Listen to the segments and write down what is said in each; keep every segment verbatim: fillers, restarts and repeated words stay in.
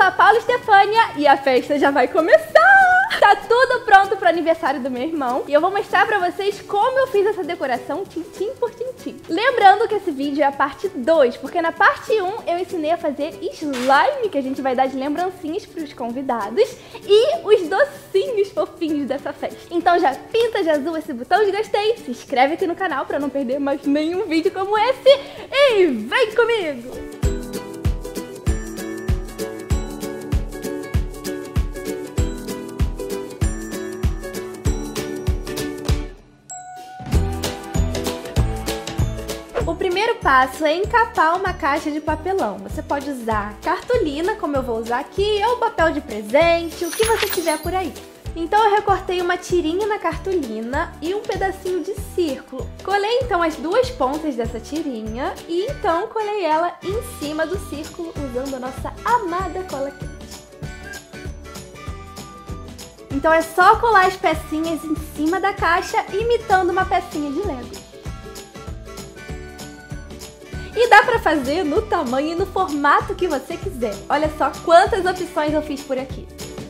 a Paula Stefânia e a festa já vai começar! Tá tudo pronto pro aniversário do meu irmão e eu vou mostrar pra vocês como eu fiz essa decoração tintim por tintim. Lembrando que esse vídeo é a parte dois, porque na parte um eu ensinei a fazer slime, que a gente vai dar de lembrancinhas pros convidados, e os docinhos fofinhos dessa festa. Então já pinta de azul esse botão de gostei, se inscreve aqui no canal pra não perder mais nenhum vídeo como esse e vem comigo! O primeiro passo é encapar uma caixa de papelão. Você pode usar cartolina, como eu vou usar aqui, ou papel de presente, o que você tiver por aí. Então eu recortei uma tirinha na cartolina e um pedacinho de círculo. Colei então as duas pontas dessa tirinha e então colei ela em cima do círculo usando a nossa amada cola quente. Então é só colar as pecinhas em cima da caixa imitando uma pecinha de Lego. E dá pra fazer no tamanho e no formato que você quiser. Olha só quantas opções eu fiz por aqui.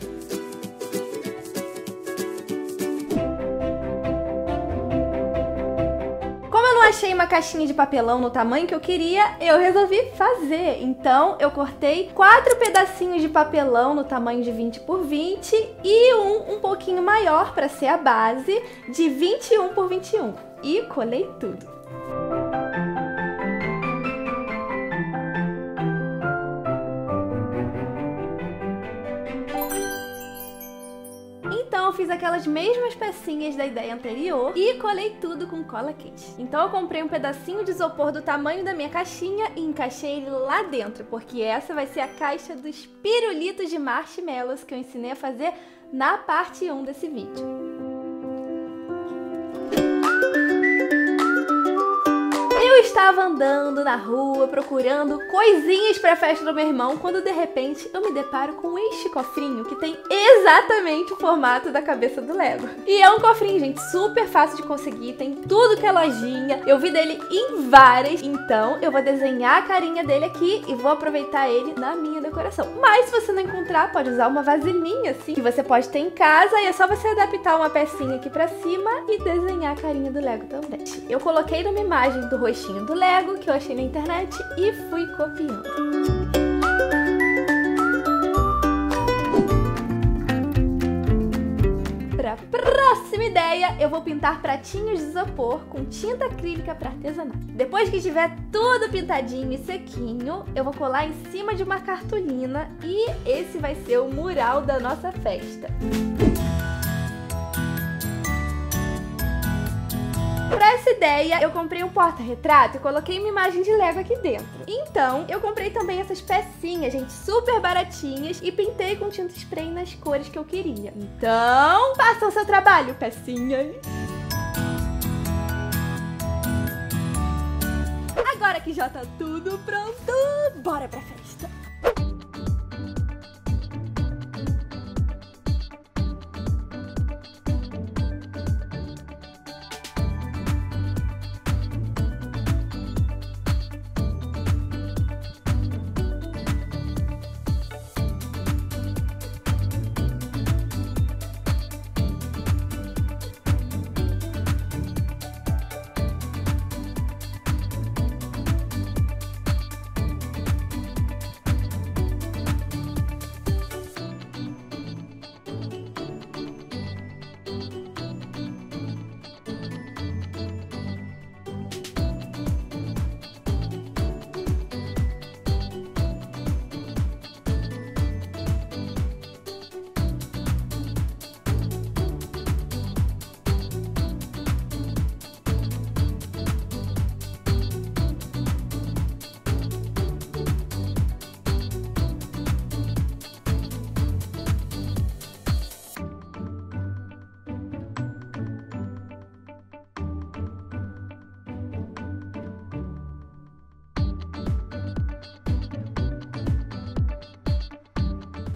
Como eu não achei uma caixinha de papelão no tamanho que eu queria, eu resolvi fazer. Então eu cortei quatro pedacinhos de papelão no tamanho de vinte por vinte e um um pouquinho maior para ser a base de vinte e um por vinte e um. E colei tudo. Então eu fiz aquelas mesmas pecinhas da ideia anterior e colei tudo com cola quente. Então eu comprei um pedacinho de isopor do tamanho da minha caixinha e encaixei ele lá dentro, porque essa vai ser a caixa dos pirulitos de marshmallows que eu ensinei a fazer na parte um desse vídeo. Eu estava andando na rua procurando coisinhas para a festa do meu irmão quando de repente eu me deparo com este cofrinho que tem exatamente o formato da cabeça do Lego. E é um cofrinho, gente, super fácil de conseguir, tem tudo que é lojinha, eu vi dele em várias, então eu vou desenhar a carinha dele aqui e vou aproveitar ele na minha decoração. Mas se você não encontrar, pode usar uma vasilhinha assim, que você pode ter em casa e é só você adaptar uma pecinha aqui pra cima e desenhar a carinha do Lego também. Eu coloquei numa imagem do rostinho do Lego que eu achei na internet e fui copiando. Para a próxima ideia, eu vou pintar pratinhos de isopor com tinta acrílica para artesanato. Depois que tiver tudo pintadinho e sequinho, eu vou colar em cima de uma cartolina e esse vai ser o mural da nossa festa. Para essa ideia, eu comprei um porta-retrato e coloquei uma imagem de Lego aqui dentro. Então, eu comprei também essas pecinhas, gente, super baratinhas e pintei com tinta spray nas cores que eu queria. Então, faça o seu trabalho, pecinhas! Agora que já tá tudo pronto, bora pra festa!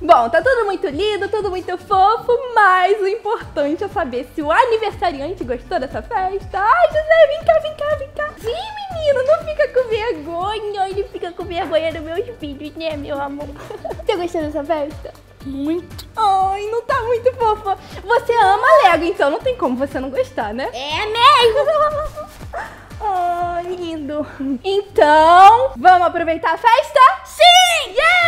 Bom, tá tudo muito lindo, tudo muito fofo, mas o importante é saber se o aniversariante gostou dessa festa. Ai, José, vem cá, vem cá, vem cá. Sim, menino, não fica com vergonha. Ele fica com vergonha dos meus filhos, né, meu amor? Você gostou dessa festa? Muito. Ai, não tá muito fofa. Você ama Lego, então não tem como você não gostar, né? É mesmo. Ai, lindo. Então, vamos aproveitar a festa? Sim! Yeah!